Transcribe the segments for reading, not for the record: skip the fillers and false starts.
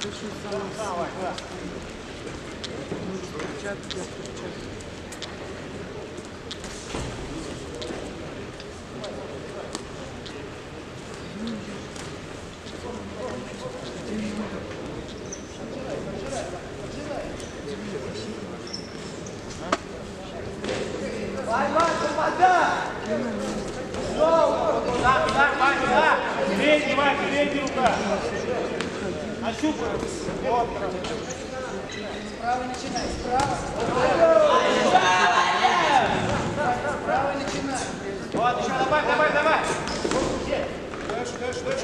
Передняя рука. Нащупай. Вот. Справа начинай. Справа. Справа начинай. Вот, еще добавь. Дальше.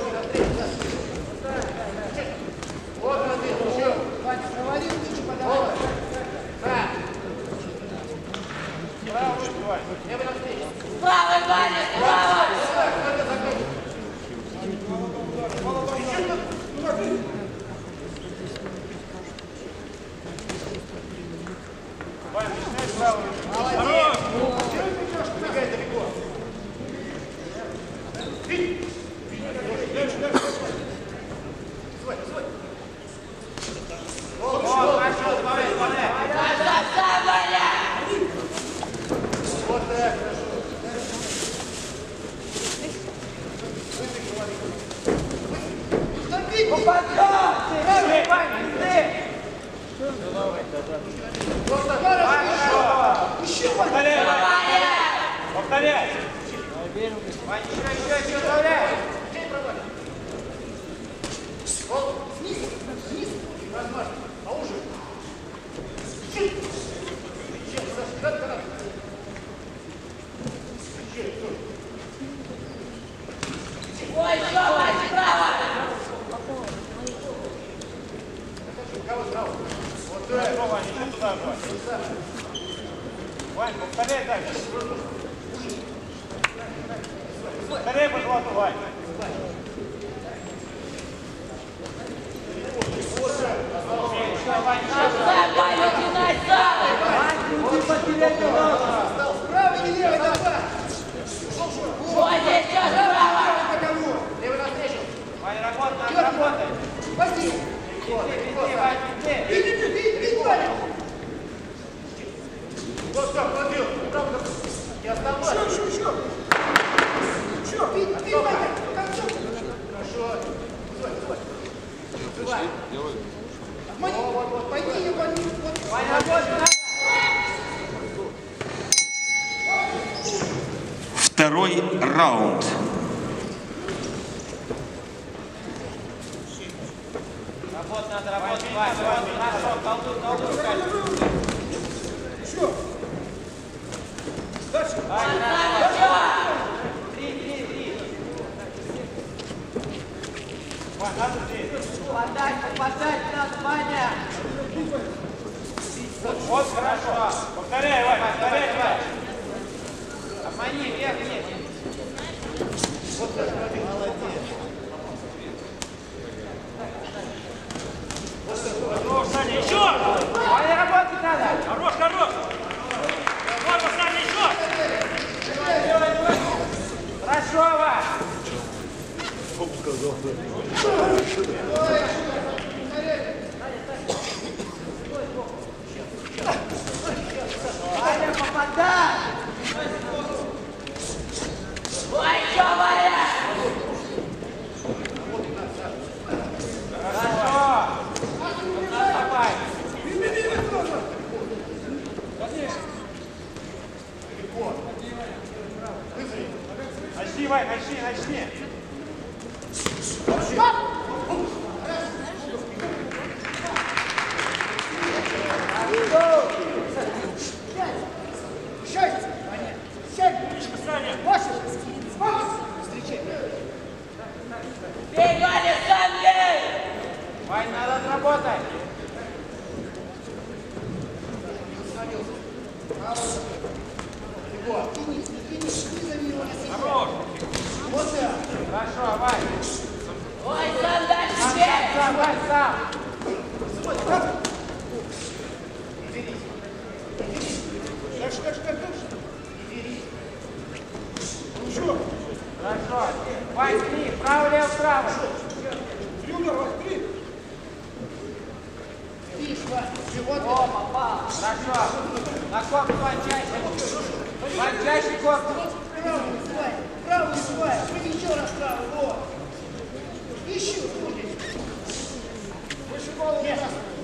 Вот, еще. Ваня, провалил, лучше подавай. Право успевай. Лево навстречу. Правый, Ваня, справа! Ваня, начинай справа. Хорош! Бегай далеко. Дальше. Свой. Вот, хорошо, добавляй. Сам, Ваня! Вот так, хорошо. Повторяй! Ваня, еще добавляй! Снизу! Размажь! Поуже! Ой, еще, Ваня, справа! Кого справа? Вот так! Ваня, еще туда, Вань, повторяй дальше! Повторяй по животу, Вань! Сам, Ваня, начинай сам! Справа и лево, давай. Ой, здесь сейчас справа! Левый навстречу! Ваня, работай! Возьми. Беги, Ваня. Вот так, пробил! Не оставайся! Еще. Бей, Ваня, к концу. Хорошо! Свой! Обмани. Пойди, Ваня. Ваня, работай! Второй раунд. Работать, Ваня, хорошо, колдуй, Еще. Дальше. Три. Ваня, надо здесь. Попадать надо, Ваня! Вот, хорошо. Повторяй, Ваня. Обмани, вверх. Вот так, смотри. Молодец. Хорош, Саня, еще! Ваня, работать надо! Хорош! Вот, Саня, еще! Хорошо, Ваня! Ваня, попадай! Ой, еще, Ваня! Хорошо! Давай! Начни, Вань, начни! Счастье, Ваня. Сядь. Маша. Встречай. Бей, Ваня, сам бей! Вань, надо отработать! Хорош! Вот так. Хорошо, Вань! Ой, сам дальше бей! Вань, сам! Дальше. Еще. Хорошо! Вань, три! Право, лево, право! Три удара, три. О, попал. Хорошо. На корпус вончайся. Вончайся корпус. Правый свай. Еще раз правый. Вот. Еще будет. Выше голову. Нет.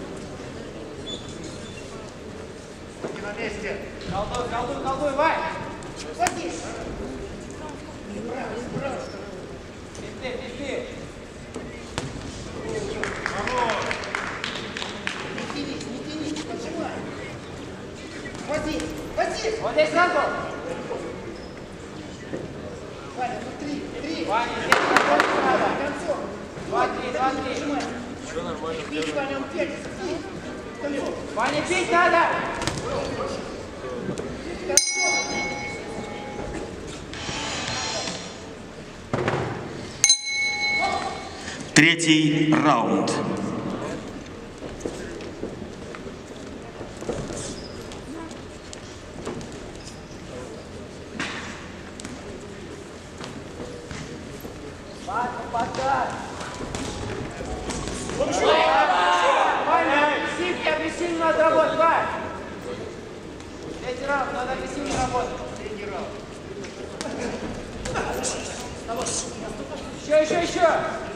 Руки на месте. Колдуй, колдуй, колдуй, Вань. Води. Правый, правый. Пизди, пизди. Не тянись, поджимай. Води, води. Вот здесь сразу. Ваня, ну три. Ваня, здесь концов надо. Концов. 2-3. Нажимай. Все нормально. Пить, Ваня, он пьет. Концов. Ваня, пить надо. Третий раунд. Ваня, подай. Ваня, агрессивно надо работать, Вань. Третий раунд, надо агрессивно работать. Еще. Еще.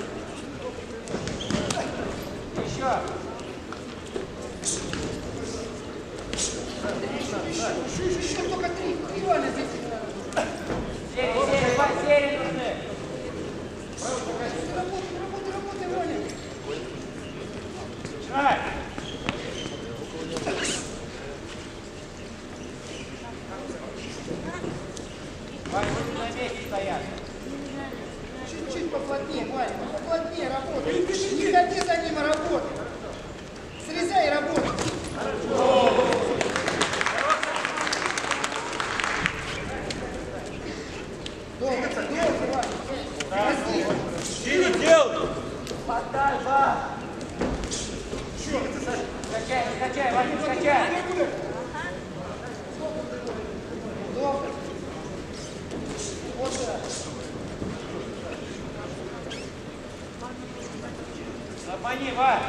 Еще только три. И Ваня здесь. Серии нужны. Работай, Ваня. Шаг. Ваня, руки на месте стоят. Чуть-чуть поплотнее, Ваня. Поплотнее работай. Не ходи за ним, а работай. Срезай и работай. Долго, Ваня. Возьми. Сильно делай. Подай, Ваня. Скачай, Ваня, скачай. Долго. Вот так. Запани, Ваня.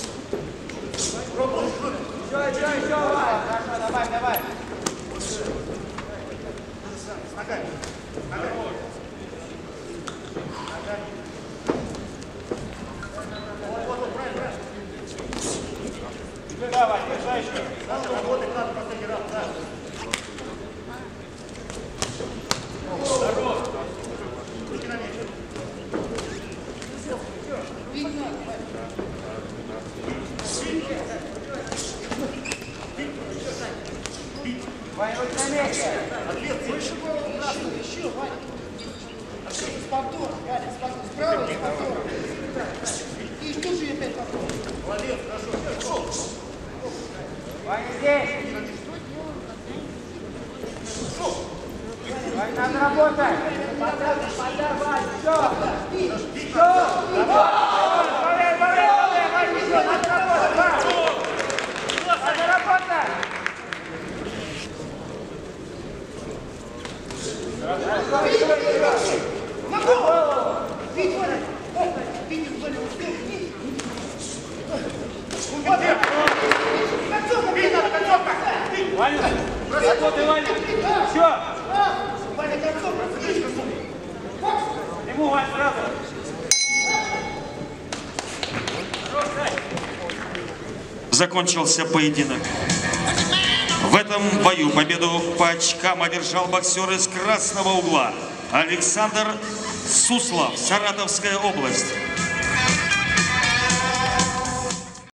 Еще, Ваня. Хорошо, давай. С ногами. Вот, правильно. Давай, держи еще. Надо работать, надо последний раз, да. Здорово. Руки на месте. Видно. Ваня, руки на месте. Выше голову, еще, Ваня. С повтором, Ваня, с повтором. Справа и с повтором. И тут же опять повтор. Молодец, хорошо. Ваня, здесь. Ваня, надо работать. Подай, Ваня, все. Ваня, еще, надо работать, Ваня. Надо работать. На голову! Бить, Ваня! Бить, Ваня, успел, бить! Вот! Концовка, бить надо, концовка! Ваня, работай, Ваня. Еще. Ваня, концовка, бить! Ему, Ваня, сразу. Закончился поединок. В этом бою победу по очкам одержал боксер из красного угла Александр Суслов, Саратовская область.